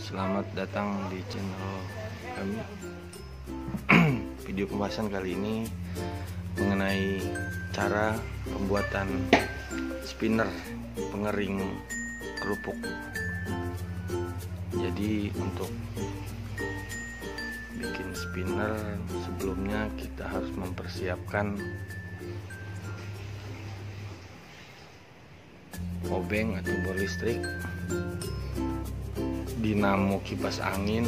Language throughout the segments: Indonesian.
Selamat datang di channel kami. Video pembahasan kali ini mengenai cara pembuatan spinner pengering kerupuk. Jadi untuk bikin spinner sebelumnya kita harus mempersiapkan obeng atau bor listrik, dinamo kipas angin,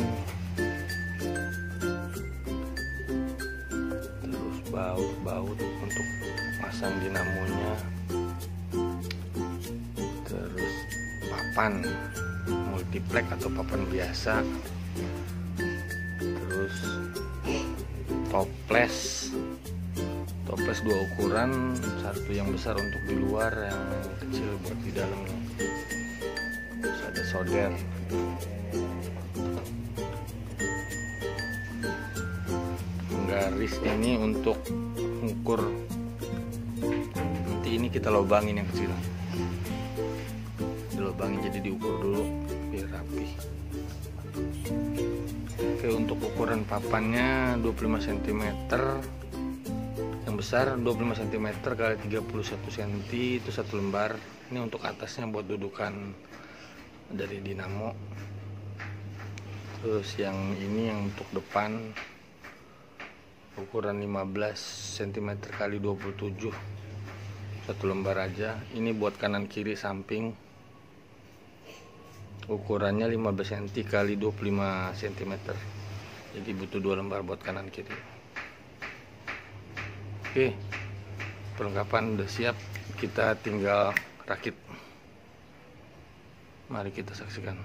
terus baut untuk pasang dinamonya, terus papan multiplek atau papan biasa, terus toples dua ukuran, satu yang besar untuk di luar, yang kecil buat di dalamnya. Terus ada solder. Garis ini untuk mengukur, nanti ini kita lubangin yang kecil, dilubangin jadi diukur dulu biar rapi. Oke, untuk ukuran papannya 25 cm, yang besar 25 cm kali 31 cm, itu satu lembar. Ini untuk atasnya buat dudukan dari dinamo. Terus yang ini yang untuk depan ukuran 15 cm kali 27, satu lembar aja. Ini buat kanan kiri samping, ukurannya 15 cm kali 25 cm, jadi butuh 2 lembar buat kanan kiri. Oke, perlengkapan udah siap, kita tinggal rakit. Mari kita saksikan.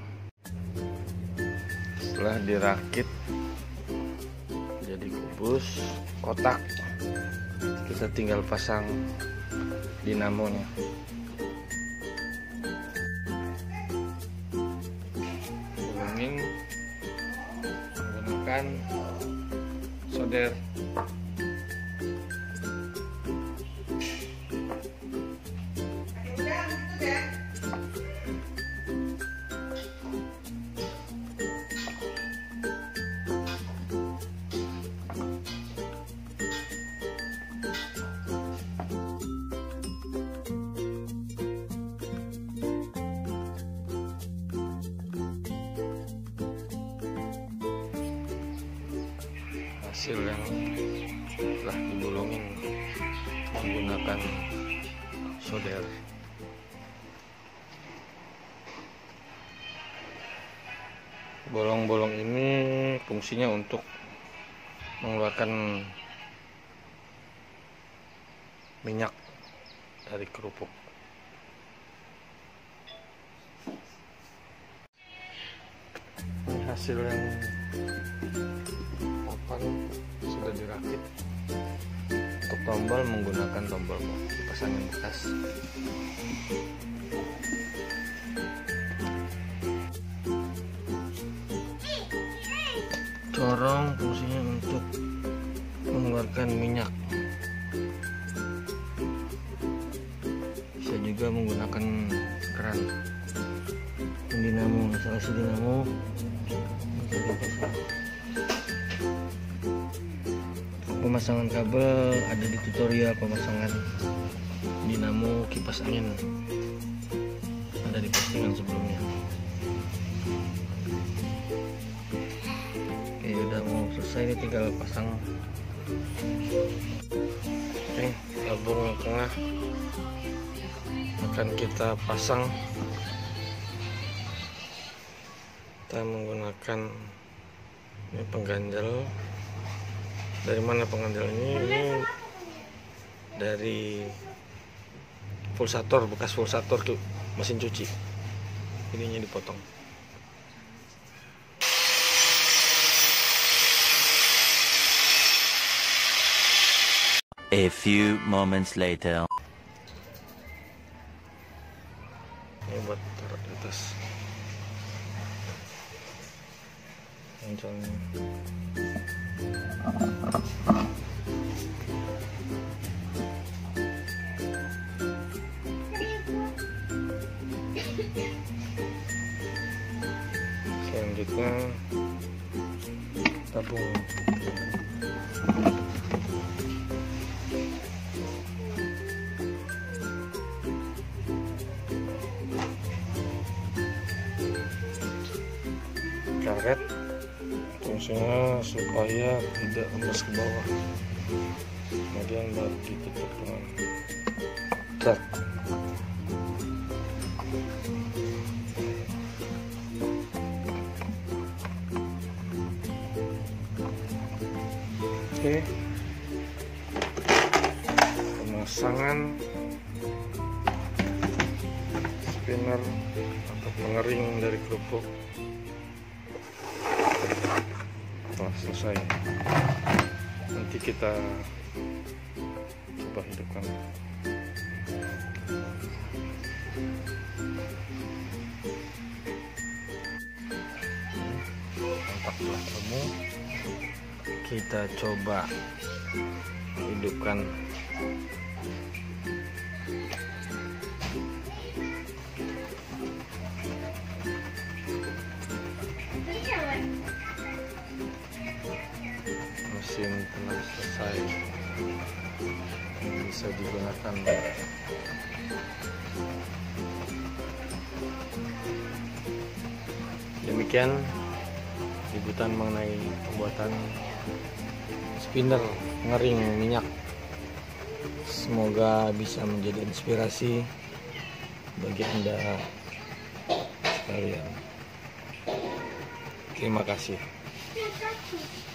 Setelah dirakit jadi kubus kotak, kita tinggal pasang dinamonya. Hubungin menggunakan solder. Hasil yang telah digulungin menggunakan solder. Bolong-bolong ini fungsinya untuk mengeluarkan minyak dari kerupuk. Ini hasil yang sudah dirakit. Untuk tombol menggunakan tombol kipas angin bekas. Corong fungsinya untuk mengeluarkan minyak. Bisa juga menggunakan keran. Dinamo, instalasi dinamo pemasangan kabel ada di tutorial pemasangan dinamo kipas angin, ada di postingan sebelumnya. Oke, udah mau selesai, ini tinggal pasang. Oke, tabung yang tengah akan kita pasang. Kita menggunakan ini pengganjal. Dari mana pengganjalnya? Ini dari pulsator, bekas pulsator tuh mesin cuci. Ininya dipotong. A few moments later. Ini buat taruh di atas. Pengganjalnya. selanjutnya tabung. Karet fungsinya supaya tidak embus ke bawah, kemudian baru ditutup dengan cat. Oke, pemasangan spinner atau pengering dari kerupuk telah selesai. Nanti kita coba hidupkan. Kontak telah ketemu. Kita coba hidupkan. Mesin telah selesai, bisa digunakan. Demikian liputan mengenai pembuatan spinner ngering minyak. Semoga bisa menjadi inspirasi bagi Anda sekalian. Terima kasih.